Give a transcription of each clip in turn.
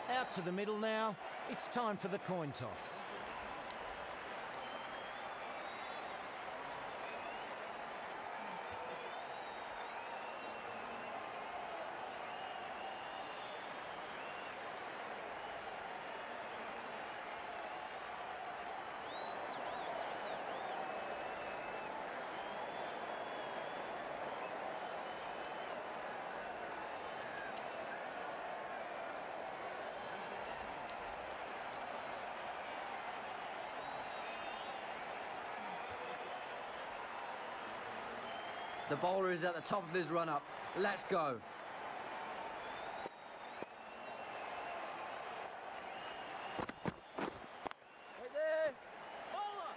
Out to the middle now. It's time for the coin toss. The bowler is at the top of his run-up. Let's go. Right there. Bowler.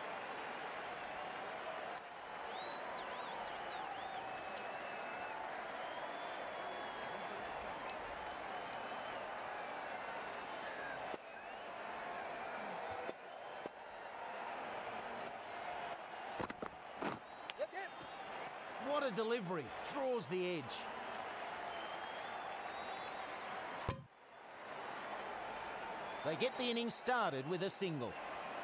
Yep. What a delivery. Draws the edge. They get the innings started with a single.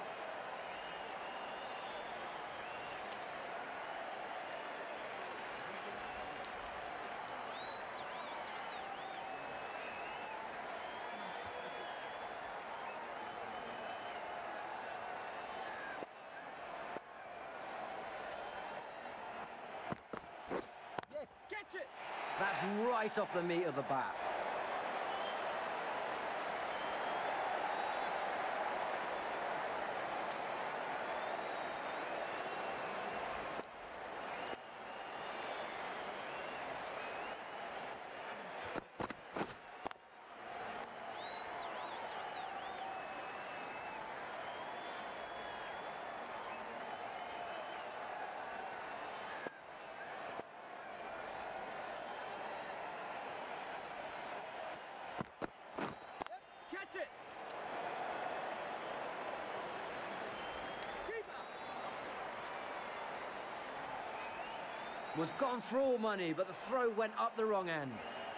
Yes, catch it. That's right off the meat of the bat. Catch it. Keeper. Was gone for all money, but the throw went up the wrong end.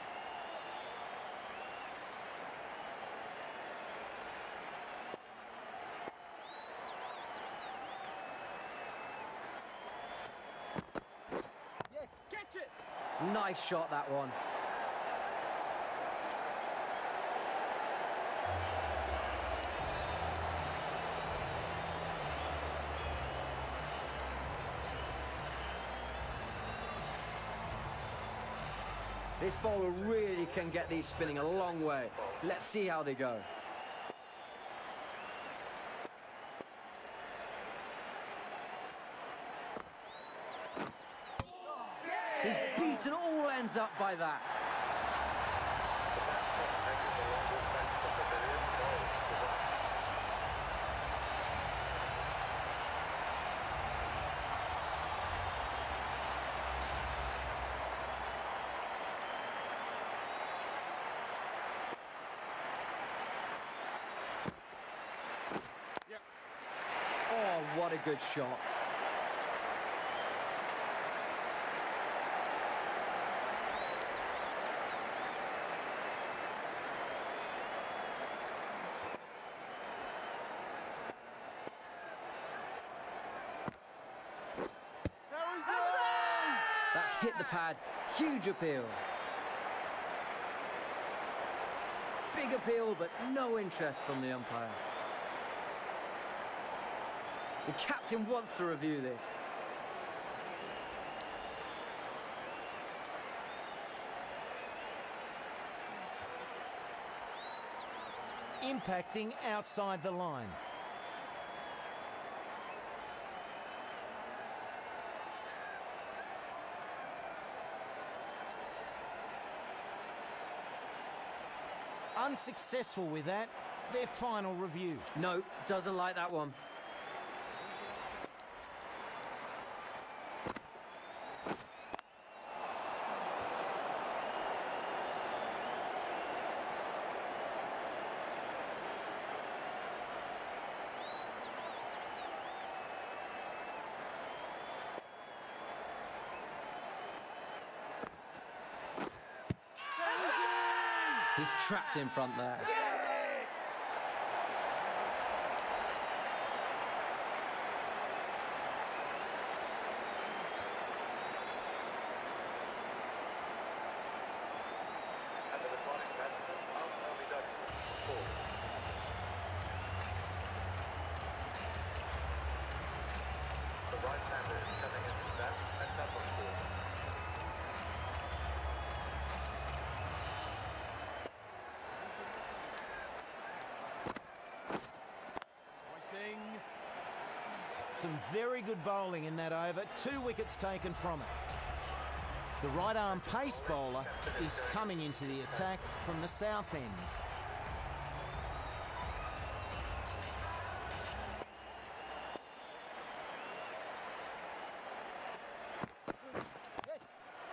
Yes, catch it. Nice shot, that one. This bowler really can get these spinning a long way. Let's see how they go. He's beaten all ends up by that. Oh, what a good shot. That's hit the pad. Huge appeal. Big appeal, but no interest from the umpire. The captain wants to review this. Impacting outside the line. Unsuccessful with that. Their final review. No, doesn't like that one. He's trapped in front there. And the returning batsman, Al Alidadi, 4. The right-hander is coming into bat at number 4. Waiting. Some very good bowling in that over. 2 wickets taken from it. The right-arm pace bowler is coming into the attack from the south end. Yes.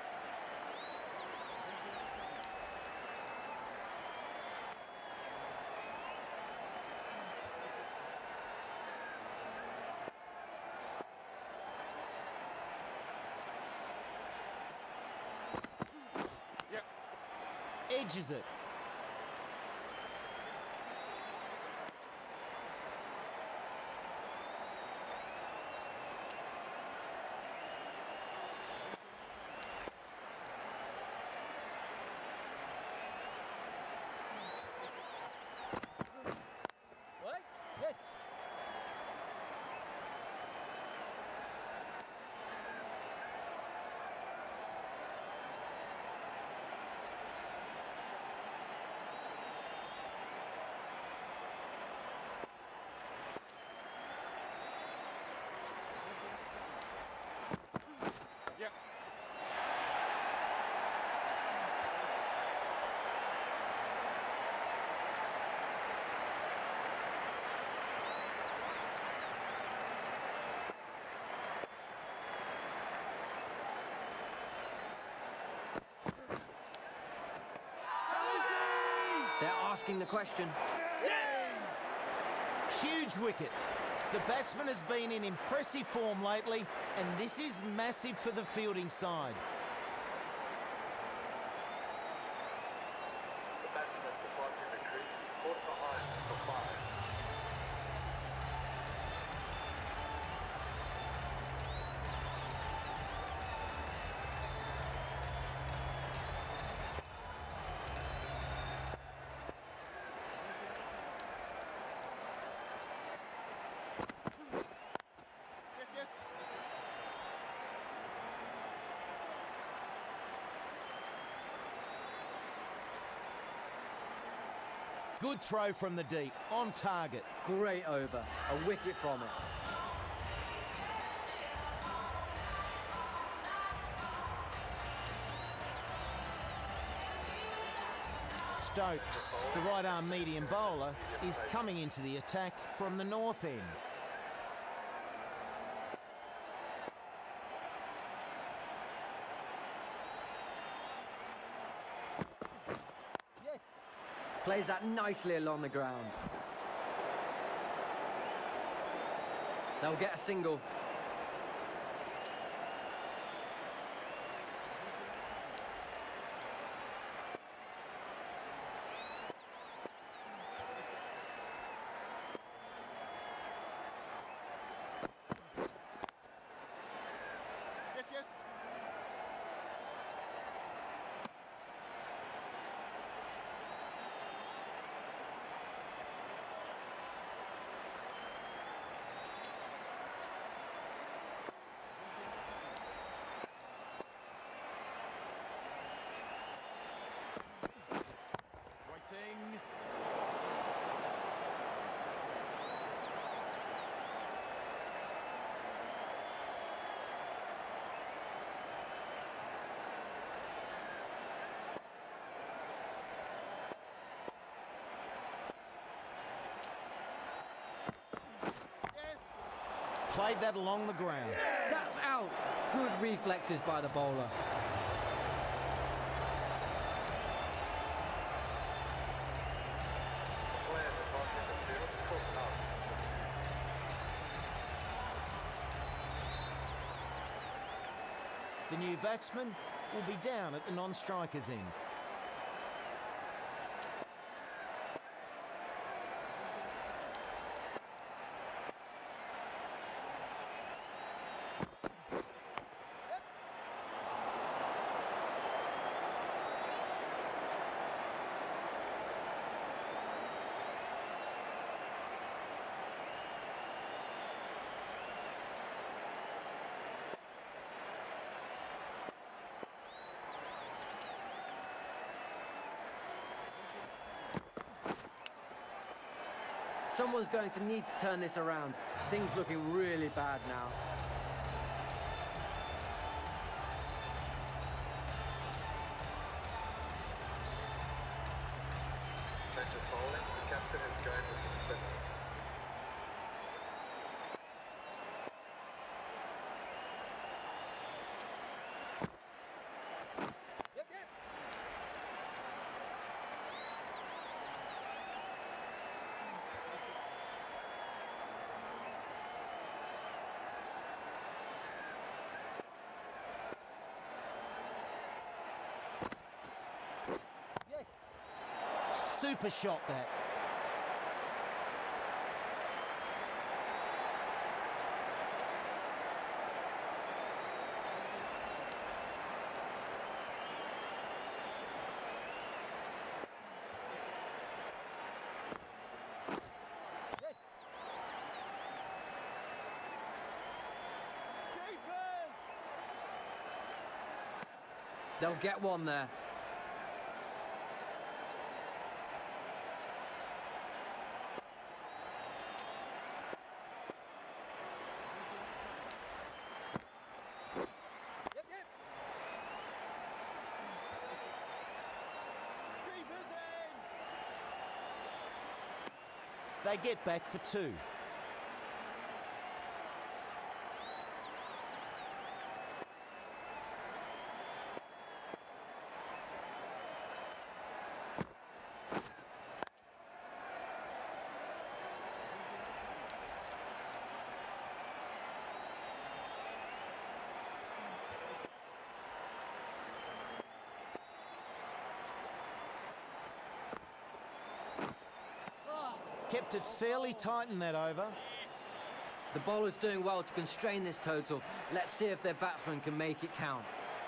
Yep. Edges it. What? Yes. Yep. They're asking the question. Huge wicket. The batsman has been in impressive form lately, and this is massive for the fielding side. The batsman departing the crease, caught behind for 5. Yes, yes. Good throw from the deep, on target. Great over. A wicket from it. Stokes, the right-arm medium bowler, is coming into the attack from the north end. Yes. Plays that nicely along the ground. They'll get a single. Yes, yes. Waiting. Yes. Played that along the ground. That's out. Good reflexes by the bowler. The player departing the field, caught out for 2. The new batsman will be down at the non-striker's end. Someone's going to need to turn this around. Things looking really bad now. Change of bowling. The captain is going with the spinner. Yep, yep. Yes. Super shot that. Yes. Keeper. They'll get one there. Yep, yep. Keeper's in. They get back for two. Kept it fairly tight in that over. The bowler's doing well to constrain this total. Let's see if their batsman can make it count.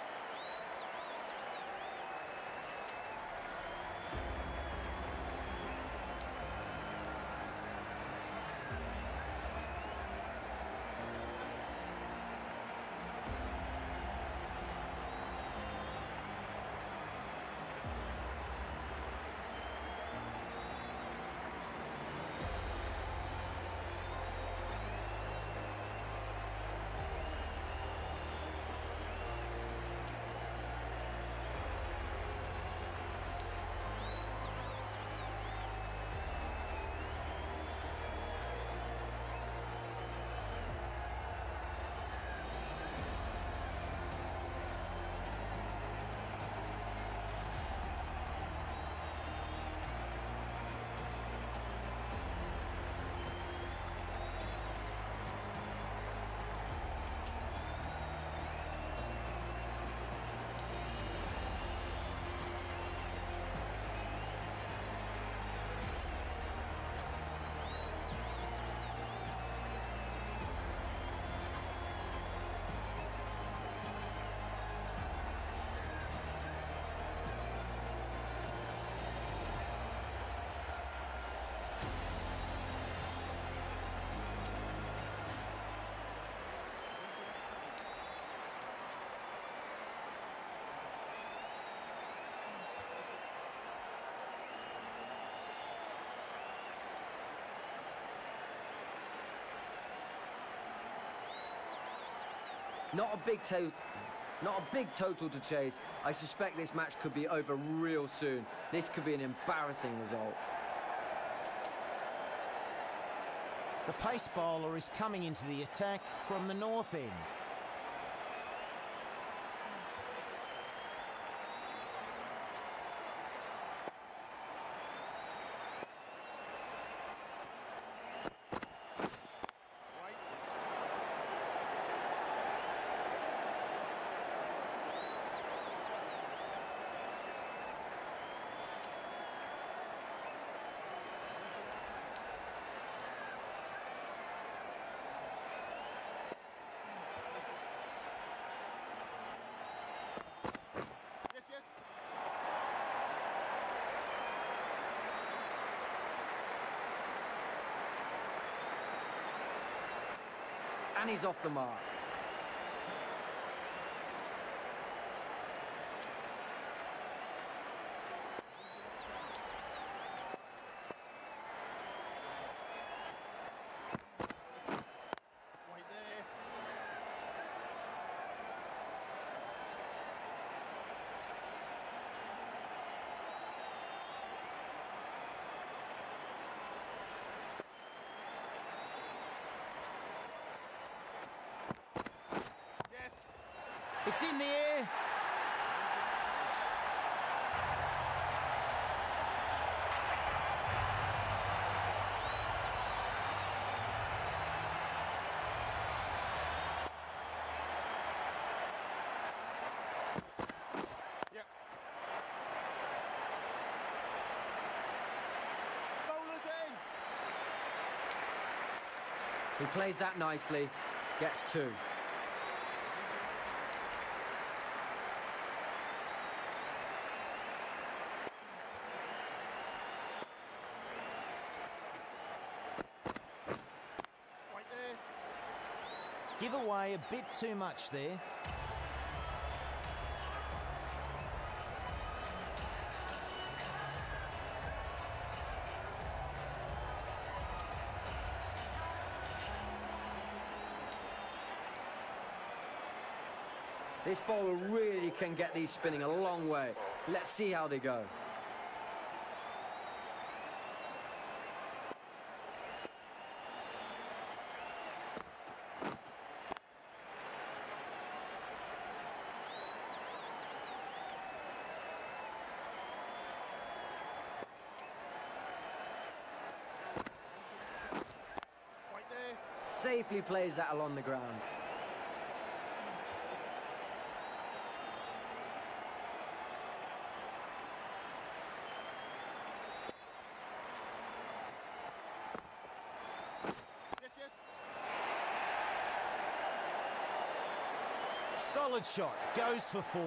Not a big total to chase. I suspect this match could be over real soon. This could be an embarrassing result. The pace bowler is coming into the attack from the north end. Right. Yes, yes. And he's off the mark. It's in the air. Yep. Bowler's in. He plays that nicely, gets 2. Right there. Give away a bit too much there. This bowler really can get these spinning a long way. Let's see how they go. Right there. Safely plays that along the ground. Yes, yes. Solid shot. Goes for 4.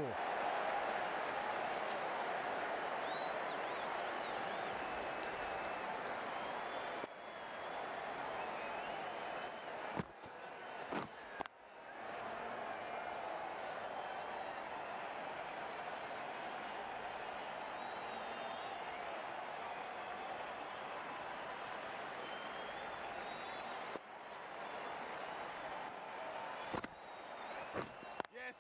Yes.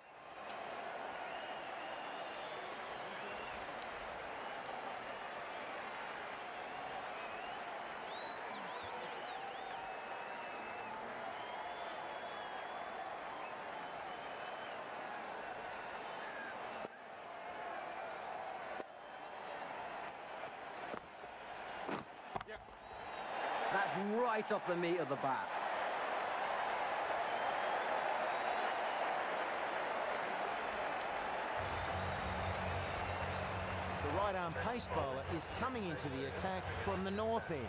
Yep. That's right off the meat of the bat. The right-arm pace bowler is coming into the attack from the north end.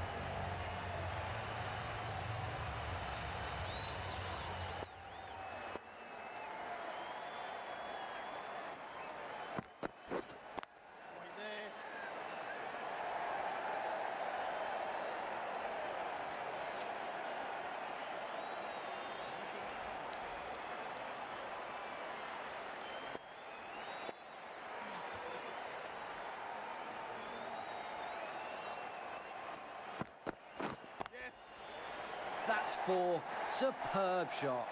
Right there. Yes. That's 4. Superb shot.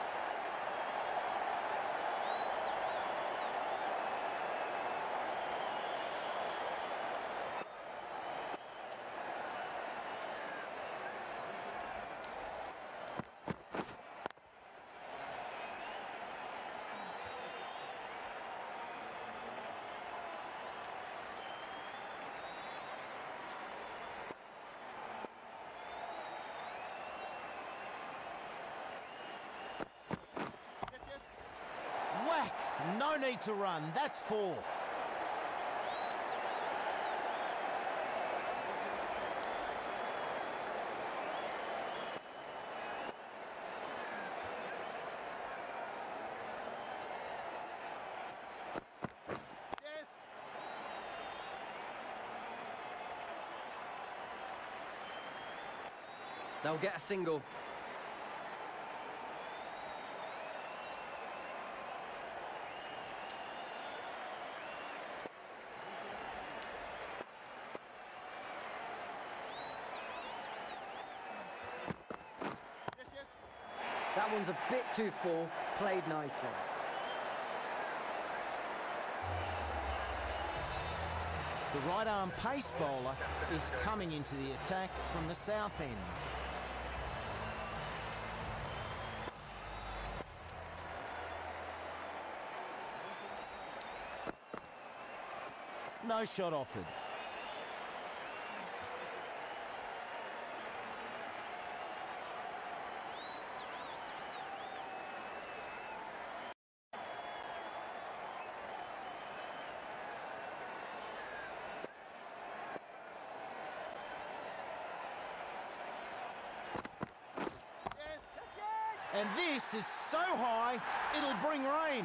Yes, yes. Whack! No need to run. That's 4. Yes. They'll get a single. Yes, yes. That one's a bit too full. Played nicely. The right-arm pace bowler is coming into the attack from the south end. No shot offered. Yes. Catch it. And this is so high, it'll bring rain.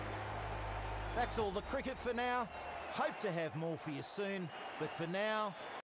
That's all the cricket for now. Hope to have more for you soon, but for now,